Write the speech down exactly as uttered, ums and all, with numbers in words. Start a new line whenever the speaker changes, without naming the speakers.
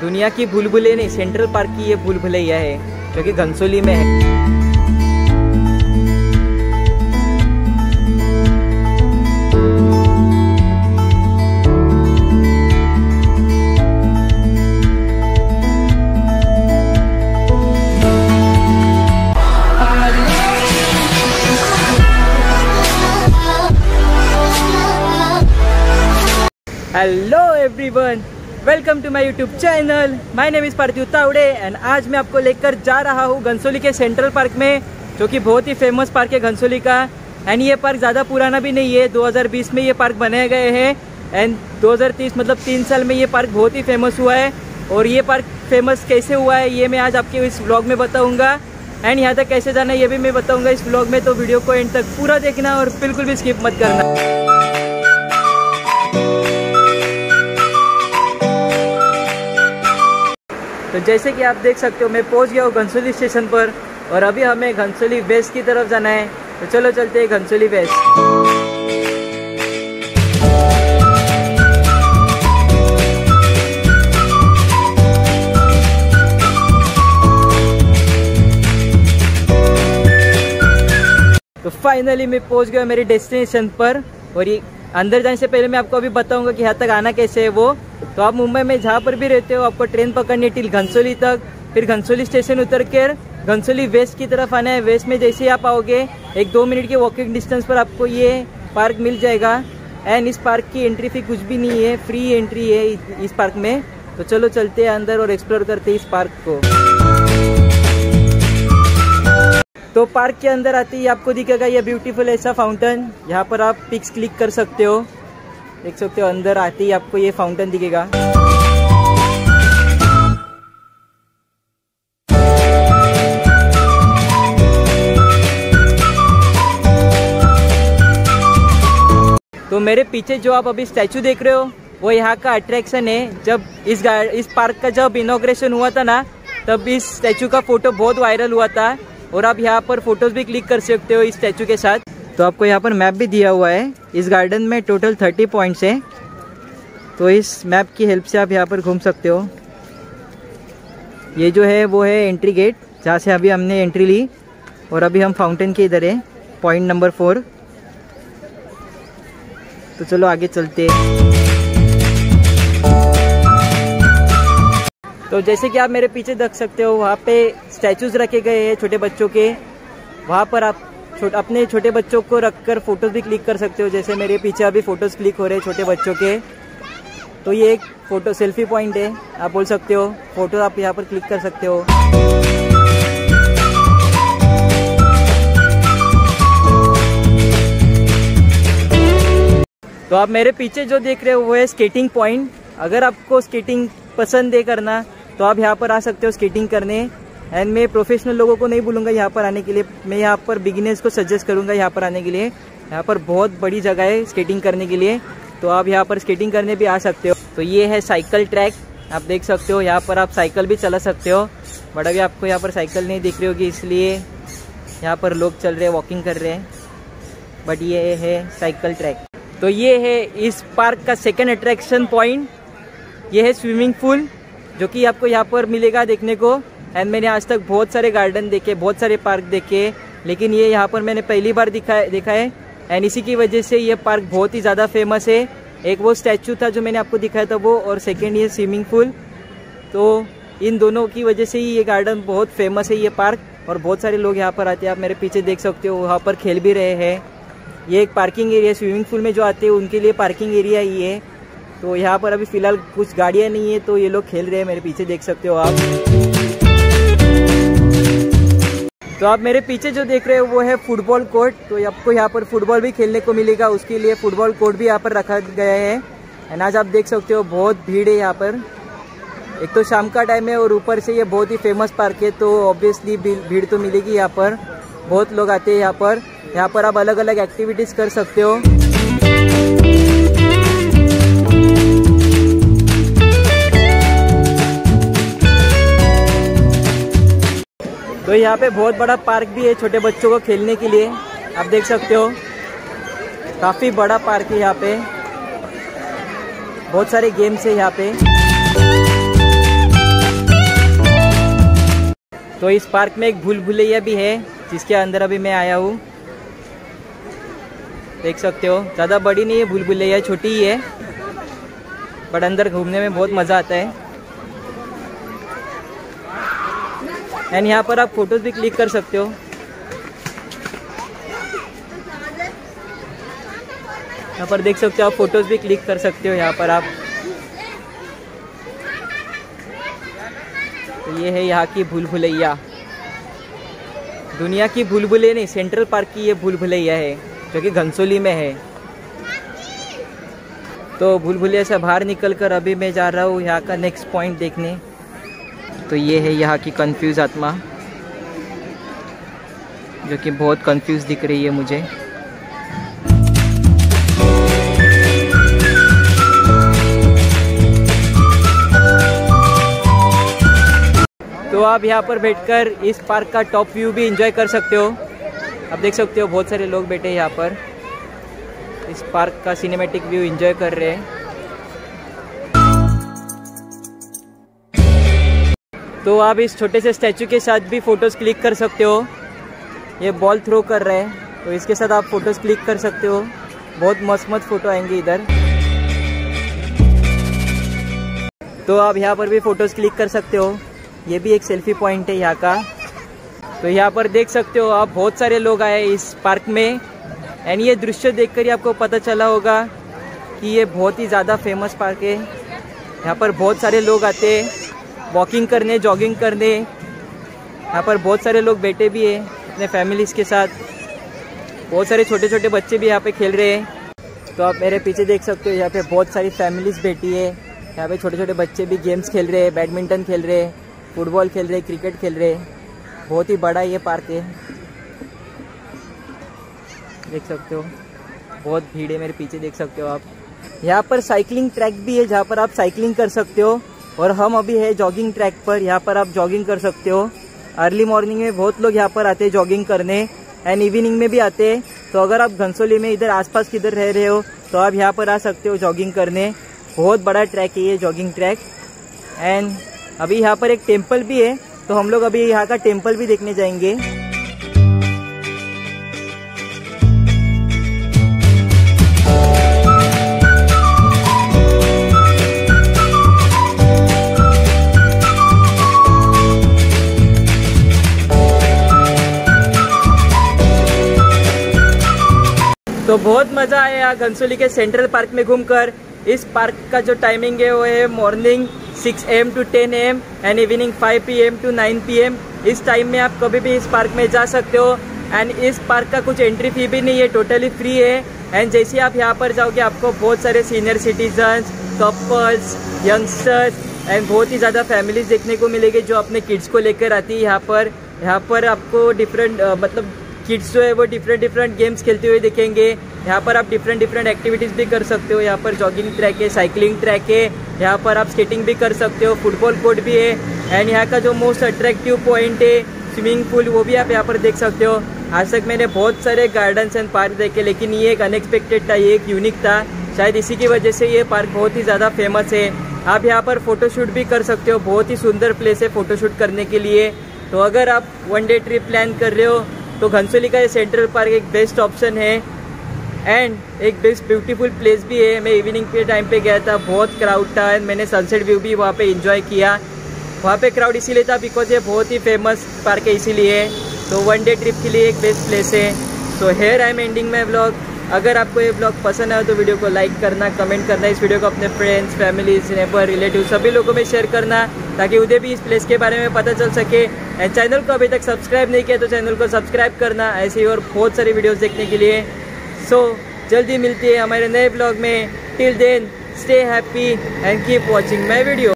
दुनिया की भूल भुलैया नहीं, सेंट्रल पार्क की ये भूल भुलैया है जो कि घनसोली में है। Hello everyone, welcome to my YouTube channel. My name is Parthiv Tawde and आज मैं आपको लेकर जा रहा हूँ घनसोली के सेंट्रल पार्क में, जो कि बहुत ही फेमस पार्क है घनसोली का। एंड ये पार्क ज़्यादा पुराना भी नहीं है, दो हज़ार बीस में ये पार्क बनाए गए हैं एंड दो हज़ार तीस मतलब तीन साल में ये पार्क बहुत ही फेमस हुआ है। और ये पार्क फेमस कैसे हुआ है ये मैं आज आपके इस व्लॉग में बताऊँगा एंड यहाँ तक कैसे जाना है ये भी मैं बताऊँगा इस व्लॉग में। तो वीडियो को एंड तक पूरा देखना और बिल्कुल भी स्किप मत करना। तो जैसे कि आप देख सकते हो मैं पहुंच गया हूँ घनसोली स्टेशन पर और अभी हमें घनसोली वेस्ट की तरफ जाना है। तो चलो चलते हैं घनसोली वेस्ट। तो फाइनली मैं पहुंच गया मेरे डेस्टिनेशन पर और ये अंदर जाने से पहले मैं आपको अभी बताऊंगा कि यहाँ तक आना कैसे है वो। तो आप मुंबई में जहाँ पर भी रहते हो आपको ट्रेन पकड़नी है टिल घनसोली तक, फिर घनसोली स्टेशन उतर कर घनसोली वेस्ट की तरफ आना है। वेस्ट में जैसे ही आप आओगे एक दो मिनट के वॉकिंग डिस्टेंस पर आपको ये पार्क मिल जाएगा। एंड इस पार्क की एंट्री फी कुछ भी नहीं है, फ्री एंट्री है इस पार्क में। तो चलो चलते हैं अंदर और एक्सप्लोर करते हैं इस पार्क को। तो पार्क के अंदर आते ही आपको दिखेगा ये ब्यूटीफुल ऐसा फाउंटेन, यहाँ पर आप पिक्स क्लिक कर सकते हो। देख सकते हो अंदर आते ही आपको ये फाउंटेन दिखेगा। तो मेरे पीछे जो आप अभी स्टैचू देख रहे हो वो यहाँ का अट्रैक्शन है। जब इस इस पार्क का जब इनॉग्रेशन हुआ था ना तब इस स्टैचू का फोटो बहुत वायरल हुआ था और आप यहाँ पर फोटोज भी क्लिक कर सकते हो इस स्टैचू के साथ। तो आपको यहाँ पर मैप भी दिया हुआ है। इस गार्डन में टोटल थर्टी पॉइंट्स हैं, तो इस मैप की हेल्प से आप यहाँ पर घूम सकते हो। ये जो है वो है एंट्री गेट जहाँ से अभी हमने एंट्री ली और अभी हम फाउंटेन के इधर है, पॉइंट नंबर फोर। तो चलो आगे चलते हैं। तो जैसे कि आप मेरे पीछे देख सकते हो वहाँ पे स्टैचूज रखे गए हैं छोटे बच्चों के, वहाँ पर आप छो, अपने छोटे बच्चों को रखकर फोटोज भी क्लिक कर सकते हो। जैसे मेरे पीछे अभी फोटोज क्लिक हो रहे हैं छोटे बच्चों के। तो ये एक फोटो सेल्फी पॉइंट है, आप बोल सकते हो। फोटो आप यहाँ पर क्लिक कर सकते हो। तो आप मेरे पीछे जो देख रहे हो वो है स्केटिंग पॉइंट। अगर आपको स्केटिंग पसंद है करना तो आप यहाँ पर आ सकते हो स्केटिंग करने। एंड मैं प्रोफेशनल लोगों को नहीं बोलूँगा यहाँ पर आने के लिए, मैं यहाँ पर बिगिनर्स को सजेस्ट करूँगा यहाँ पर आने के लिए। यहाँ पर बहुत बड़ी जगह है स्केटिंग करने के लिए, तो आप यहाँ पर स्केटिंग करने भी आ सकते हो। तो ये है साइकिल ट्रैक, आप देख सकते हो। यहाँ पर आप साइकिल भी चला सकते हो, बट अभी आपको यहाँ पर साइकिल नहीं दिख रही होगी इसलिए यहाँ पर लोग चल रहे हैं, वॉकिंग कर रहे हैं। बट ये है साइकिल ट्रैक। तो ये है इस पार्क का सेकेंड अट्रैक्शन पॉइंट, ये है स्विमिंग पूल जो कि आपको यहाँ पर मिलेगा देखने को। एंड मैंने आज तक बहुत सारे गार्डन देखे, बहुत सारे पार्क देखे, लेकिन ये यहाँ पर मैंने पहली बार दिखा देखा है। एंड इसी की वजह से ये पार्क बहुत ही ज़्यादा फेमस है। एक वो स्टैचू था जो मैंने आपको दिखाया था वो, और सेकेंड ये स्विमिंग पूल। तो इन दोनों की वजह से ही ये गार्डन बहुत फेमस है ये पार्क, और बहुत सारे लोग यहाँ पर आते हैं। आप मेरे पीछे देख सकते हो वहाँ पर खेल भी रहे हैं। ये एक पार्किंग एरिया, स्विमिंग पूल में जो आते हैं उनके लिए पार्किंग एरिया ही है। तो यहाँ पर अभी फिलहाल कुछ गाड़ियाँ नहीं है तो ये लोग खेल रहे हैं, मेरे पीछे देख सकते हो आप। तो आप मेरे पीछे जो देख रहे हो वो है फुटबॉल कोर्ट। तो आपको यहाँ पर फुटबॉल भी खेलने को मिलेगा, उसके लिए फुटबॉल कोर्ट भी यहाँ पर रखा गया है। एंड आज आप देख सकते हो बहुत भीड़ है यहाँ पर। एक तो शाम का टाइम है और ऊपर से ये बहुत ही फेमस पार्क है, तो ऑब्वियसली भीड़ तो मिलेगी यहाँ पर। बहुत लोग आते हैं यहाँ पर। यहाँ पर आप अलग अलग एक्टिविटीज कर सकते हो। तो यहाँ पे बहुत बड़ा पार्क भी है छोटे बच्चों को खेलने के लिए, आप देख सकते हो। काफ़ी बड़ा पार्क है यहाँ पे, बहुत सारे गेम्स है यहाँ पे। तो इस पार्क में एक भूल भुलैया भी है जिसके अंदर अभी मैं आया हूँ, देख सकते हो। ज़्यादा बड़ी नहीं है भूल भुलैया, छोटी ही है, बट अंदर घूमने में बहुत मज़ा आता है। एंड यहाँ पर आप फोटोज़ भी क्लिक कर सकते हो। यहाँ पर देख सकते हो, आप फोटोज़ भी क्लिक कर सकते हो यहाँ पर आप। तो ये है यहाँ की भूल भुलैया, दुनिया की भूल भुलैया नहीं, सेंट्रल पार्क की ये भूल भुलैया है जो कि घनसोली में है। तो भूल भुलैया से बाहर निकलकर अभी मैं जा रहा हूँ यहाँ का नेक्स्ट पॉइंट देखने। तो ये है यहाँ की कंफ्यूज आत्मा जो कि बहुत कंफ्यूज दिख रही है मुझे। तो आप यहाँ पर बैठकर इस पार्क का टॉप व्यू भी एंजॉय कर सकते हो। आप देख सकते हो बहुत सारे लोग बैठे हैं यहाँ पर, इस पार्क का सिनेमैटिक व्यू एंजॉय कर रहे हैं। तो आप इस छोटे से स्टैचू के साथ भी फ़ोटोज़ क्लिक कर सकते हो। ये बॉल थ्रो कर रहे हैं तो इसके साथ आप फ़ोटोज़ क्लिक कर सकते हो, बहुत मस्त मस्त फ़ोटो आएंगे इधर। तो आप यहाँ पर भी फ़ोटोज़ क्लिक कर सकते हो, ये भी एक सेल्फी पॉइंट है यहाँ का। तो यहाँ पर देख सकते हो आप, बहुत सारे लोग आए इस पार्क में। एंड ये दृश्य देखकर ही आपको पता चला होगा कि ये बहुत ही ज़्यादा फेमस पार्क है। यहाँ पर बहुत सारे लोग आते हैं वॉकिंग करने, जॉगिंग करने। यहाँ पर बहुत सारे लोग बैठे भी हैं अपने फैमिलीज़ के साथ, बहुत सारे छोटे छोटे बच्चे भी यहाँ पे खेल रहे हैं। तो आप मेरे पीछे देख सकते हो, यहाँ पे बहुत सारी फैमिलीज़ बैठी है। यहाँ पे छोटे छोटे बच्चे भी गेम्स खेल रहे हैं, बैडमिंटन खेल रहे हैं, फुटबॉल खेल रहे हैं, क्रिकेट खेल रहे हैं। बहुत ही बड़ा ये पार्क है, देख सकते हो, बहुत भीड़ है मेरे पीछे, देख सकते हो आप। यहाँ पर साइकिलिंग ट्रैक भी है जहाँ पर आप साइकिलिंग कर सकते हो। और हम अभी है जॉगिंग ट्रैक पर, यहाँ पर आप जॉगिंग कर सकते हो। अर्ली मॉर्निंग में बहुत लोग यहाँ पर आते हैं जॉगिंग करने, एंड इवनिंग में भी आते हैं। तो अगर आप घनसोली में इधर आसपास किधर रह रहे हो तो आप यहाँ पर आ सकते हो जॉगिंग करने। बहुत बड़ा ट्रैक है ये जॉगिंग ट्रैक। एंड अभी यहाँ पर एक टेम्पल भी है, तो हम लोग अभी यहाँ का टेम्पल भी देखने जाएंगे। तो बहुत मज़ा आया घनसोली के सेंट्रल पार्क में घूमकर। इस पार्क का जो टाइमिंग है वो है morning six A M to ten A M and evening five P M to nine P M. इस टाइम में आप कभी भी इस पार्क में जा सकते हो। एंड इस पार्क का कुछ एंट्री फी भी नहीं है, टोटली फ्री है। एंड जैसे आप यहाँ पर जाओगे आपको बहुत सारे senior citizens, couples, youngsters and बहुत ही ज़्यादा फैमिलीज देखने को मिलेंगे जो अपने किड्स को लेकर आती है यहाँ पर। यहाँ पर आपको डिफरेंट मतलब किड्स जो है वो डिफरेंट डिफरेंट गेम्स खेलते हुए दिखेंगे। यहाँ पर आप डिफरेंट डिफरेंट एक्टिविटीज़ भी कर सकते हो। यहाँ पर जॉगिंग ट्रैक है, साइकिलिंग ट्रैक है, यहाँ पर आप स्केटिंग भी कर सकते हो, फुटबॉल कोर्ट भी है। एंड यहाँ का जो मोस्ट अट्रैक्टिव पॉइंट है स्विमिंग पूल, वो भी आप यहाँ पर देख सकते हो। आज तक मैंने बहुत सारे गार्डन्स एंड पार्क देखे, लेकिन ये एक अनएक्सपेक्टेड था, ये एक यूनिक था। शायद इसी की वजह से ये पार्क बहुत ही ज़्यादा फेमस है। आप यहाँ पर फ़ोटोशूट भी कर सकते हो, बहुत ही सुंदर प्लेस है फ़ोटोशूट करने के लिए। तो अगर आप वन डे ट्रिप प्लान कर रहे हो तो घनसोली का ये सेंट्रल पार्क एक बेस्ट ऑप्शन है एंड एक बेस्ट ब्यूटीफुल प्लेस भी है। मैं इवनिंग के टाइम पे गया था, बहुत क्राउड था एंड मैंने सनसेट व्यू भी वहाँ पे एंजॉय किया। वहाँ पे क्राउड इसीलिए था बिकॉज ये बहुत ही फेमस पार्क है, इसीलिए। तो वन डे ट्रिप के लिए एक बेस्ट प्लेस है। So here I am ending my vlog. अगर आपको ये ब्लॉग पसंद आया तो वीडियो को लाइक करना, कमेंट करना, इस वीडियो को अपने फ्रेंड्स, फैमिलीज, नेबर, रिलेटिव सभी लोगों में शेयर करना ताकि उन्हें भी इस प्लेस के बारे में पता चल सके। एंड चैनल को अभी तक सब्सक्राइब नहीं किया तो चैनल को सब्सक्राइब करना ऐसे ही और बहुत सारी वीडियोस देखने के लिए। सो so, जल्दी मिलती है हमारे नए ब्लॉग में। Till then stay happy and keep watching my video.